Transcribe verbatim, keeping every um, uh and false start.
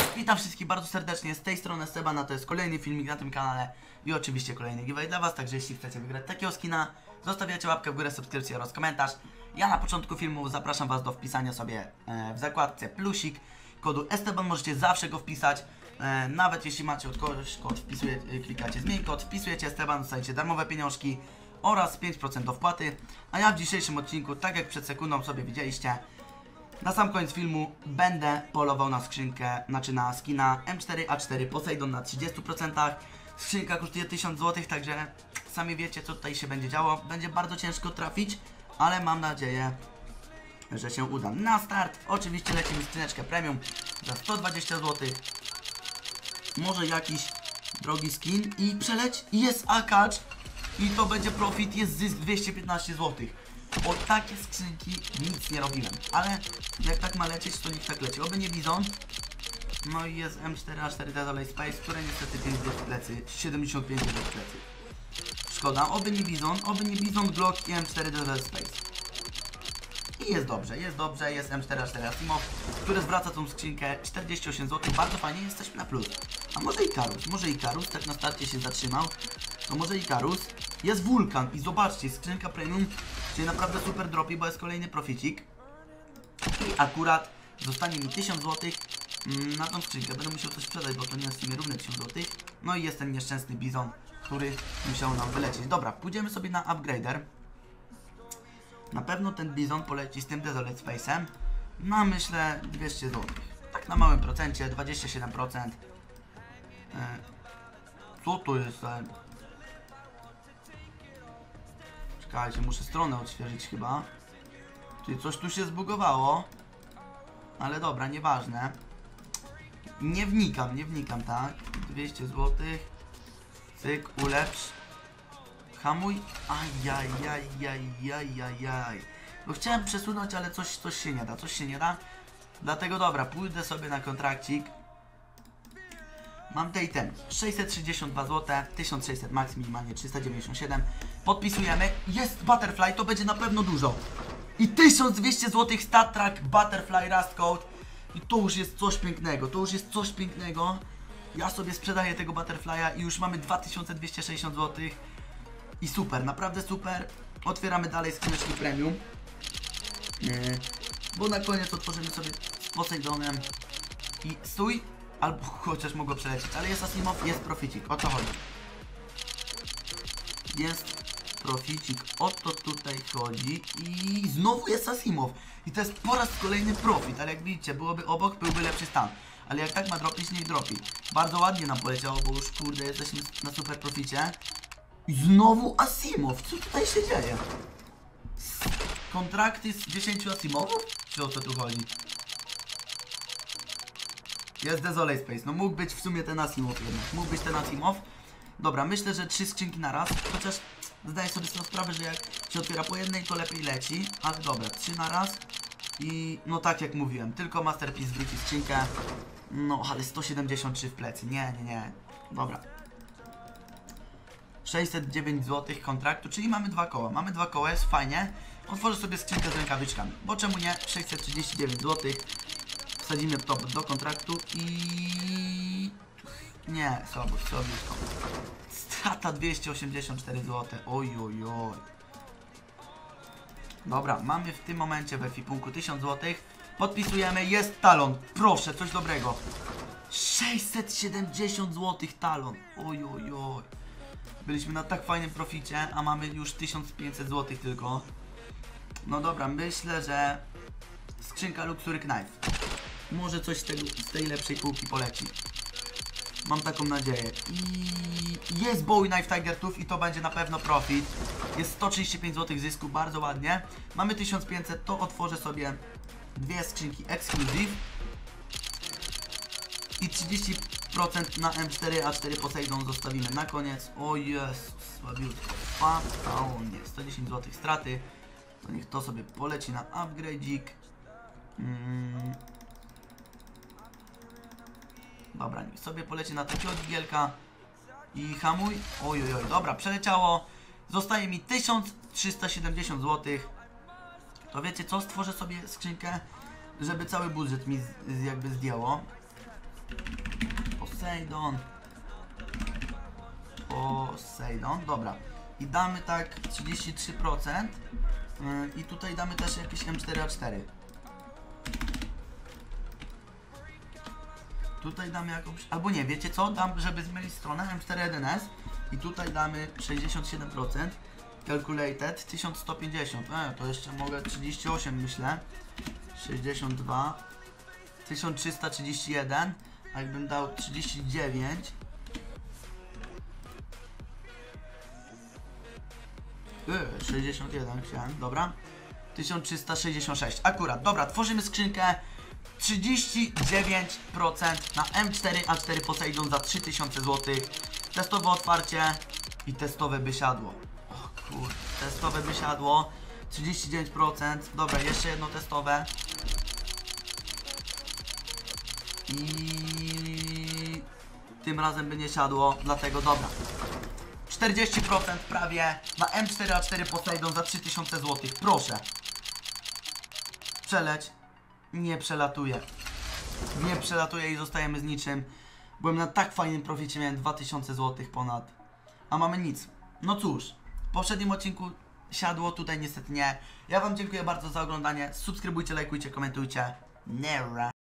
Witam wszystkich bardzo serdecznie, z tej strony Esteban, a to jest kolejny filmik na tym kanale i oczywiście kolejny giveaway dla was, także jeśli chcecie wygrać takiego skina, zostawiacie łapkę w górę, subskrypcję oraz komentarz. Ja na początku filmu zapraszam was do wpisania sobie e, w zakładce plusik kodu Esteban, możecie zawsze go wpisać, e, nawet jeśli macie od kogoś kod, wpisuje, klikacie zmień kod, wpisujecie Esteban, dostajecie darmowe pieniążki oraz pięć procent do wpłaty. A ja w dzisiejszym odcinku, tak jak przed sekundą sobie widzieliście, na sam koniec filmu będę polował na skrzynkę, znaczy na skina M cztery A cztery Poseidon na trzydzieści procent. Skrzynka kosztuje tysiąc złotych, także sami wiecie, co tutaj się będzie działo. Będzie bardzo ciężko trafić, ale mam nadzieję, że się uda. Na start oczywiście lecimy skrzyneczkę premium za sto dwadzieścia złotych. Może jakiś drogi skin i przeleć. Jest akacz i to będzie profit, jest zysk dwieście piętnaście złotych. O takie skrzynki nic nie robiłem, ale jak tak ma lecieć, to niech tak leci. Oby nie Bizon. No i jest M cztery A cztery Desolate Space, które niestety pięć w plecy, siedemdziesiąt pięć w plecy. Szkoda, oby nie Bizon, oby nie Bizon, Glock i M cztery Desolate Space. I jest dobrze, jest dobrze, jest M cztery A cztery Asimov, który zwraca tą skrzynkę czterdzieści osiem złotych, bardzo fajnie, jesteśmy na plus. A może Ikarus, może Ikarus, tak na starcie się zatrzymał, to może Ikarus. Jest Wulkan i zobaczcie, skrzynka premium się naprawdę super dropi, bo jest kolejny proficik. I akurat zostanie mi tysiąc złotych mm, na tą skrzynkę. Będę musiał coś sprzedać, bo to nie jest w sumie równe tysiąc złotych. No i jest ten nieszczęsny Bizon, który musiał nam wylecieć. Dobra, pójdziemy sobie na upgrader. Na pewno ten Bizon poleci z tym Desolate Space'em na, myślę, dwieście złotych. Tak na małym procencie, dwadzieścia siedem procent. e, Co to jest? E, Czekajcie, muszę stronę odświeżyć chyba. Czyli coś tu się zbugowało. Ale dobra, nieważne. Nie wnikam, nie wnikam, tak? dwieście złotych. Cyk, ulepsz. Hamuj. Ajajajajajajaj. Bo chciałem przesunąć, ale coś, coś się nie da, coś się nie da. Dlatego dobra, pójdę sobie na kontrakcik. Mam te itemki, sześćset sześćdziesiąt dwa złote, tysiąc sześćset max, minimalnie trzysta dziewięćdziesiąt siedem. Podpisujemy, jest Butterfly, to będzie na pewno dużo. I tysiąc dwieście złotych Stat Track Butterfly Rust Code. I to już jest coś pięknego, to już jest coś pięknego. Ja sobie sprzedaję tego Butterfly'a i już mamy dwa tysiące dwieście sześćdziesiąt złotych. I super, naprawdę super. Otwieramy dalej skrzyneczki premium. Yy, bo na koniec otworzymy sobie z Poseidonem. I stój. Albo chociaż mogło przelecieć, ale jest Asimov, jest proficik, o co chodzi? Jest proficik, o to tutaj chodzi i znowu jest Asimov. I to jest po raz kolejny profit, ale jak widzicie, byłoby obok, byłby lepszy stan. Ale jak tak ma dropić, niech dropi. Bardzo ładnie nam poleciało, bo już kurde, jesteśmy na super proficie. I znowu Asimov, co tutaj się dzieje? Kontrakty z dziesięciu Asimovów? Czy o co tu chodzi? Jest Desolate Space, no mógł być w sumie ten Asimov jednak, mógł być ten Asimov. Dobra, myślę, że trzy skrzynki na raz, chociaż zdaję sobie z tą sprawę, że jak się otwiera po jednej, to lepiej leci. Ale dobra, trzy na raz. I no tak jak mówiłem, tylko Masterpiece zwróci skrzynkę. No, ale sto siedemdziesiąt trzy w plecy, nie, nie, nie. Dobra. sześćset dziewięć złotych kontraktu, czyli mamy dwa koła, mamy dwa koła, jest fajnie. Otworzę sobie skrzynkę z rękawiczkami, bo czemu nie? sześćset trzydzieści dziewięć złotych. Wsadzimy to do kontraktu i... Nie, słabo, słabiutko. Strata dwieście osiemdziesiąt cztery złote. Oj, oj, oj. Dobra, mamy w tym momencie w efipunku tysiąc złotych. Podpisujemy, jest talon. Proszę, coś dobrego. sześćset siedemdziesiąt złotych talon. Oj, oj, oj. Byliśmy na tak fajnym proficie, a mamy już tysiąc pięćset złotych tylko. No dobra, myślę, że skrzynka Luxury Knife. Może coś z, tego, z tej lepszej półki poleci. Mam taką nadzieję. I jest Bowie Knife Tiger Tooth i to będzie na pewno profit. Jest sto trzydzieści pięć złotych zysku, bardzo ładnie. Mamy tysiąc pięćset, to otworzę sobie dwie skrzynki Exclusive. I trzydzieści procent na M cztery A cztery Poseidon zostawimy na koniec. O jest, słabiutko. Fantaunie, sto dziesięć złotych straty. To niech to sobie poleci na upgrade'ik. Mm. Dobra, niech sobie poleci na takiego digielka. I hamuj. Oj, oj, oj, dobra, przeleciało. Zostaje mi tysiąc trzysta siedemdziesiąt złotych. To wiecie co? Stworzę sobie skrzynkę, żeby cały budżet mi z, z jakby zdjęło. Poseidon. Poseidon, dobra. I damy tak trzydzieści trzy procent. Yy, I tutaj damy też jakieś M cztery A cztery. Tutaj damy jakąś, albo nie, wiecie co? Dam, żeby zmienić stronę, M cztery jeden S. I tutaj damy sześćdziesiąt siedem procent. Calculated tysiąc sto pięćdziesiąt. E, to jeszcze mogę trzydzieści osiem, myślę. sześćdziesiąt dwa. tysiąc trzysta trzydzieści jeden. A jakbym dał trzydzieści dziewięć. Yy, sześćdziesiąt jeden chciałem, dobra. tysiąc trzysta sześćdziesiąt sześć. Akurat, dobra, tworzymy skrzynkę. trzydzieści dziewięć procent na M cztery A cztery Poseidon za trzy tysiące złotych. Testowe otwarcie i testowe by siadło. O kurde, testowe by siadło. trzydzieści dziewięć procent. Dobra, jeszcze jedno testowe. I tym razem by nie siadło, dlatego dobra. czterdzieści procent prawie na M cztery A cztery Poseidon za trzy tysiące złotych. Proszę. Przeleć. Nie przelatuje. Nie przelatuje i zostajemy z niczym. Byłem na tak fajnym proficie, miałem dwa tysiące złotych ponad. A mamy nic. No cóż, w poprzednim odcinku siadło, tutaj niestety nie. Ja wam dziękuję bardzo za oglądanie. Subskrybujcie, lajkujcie, komentujcie. Nera.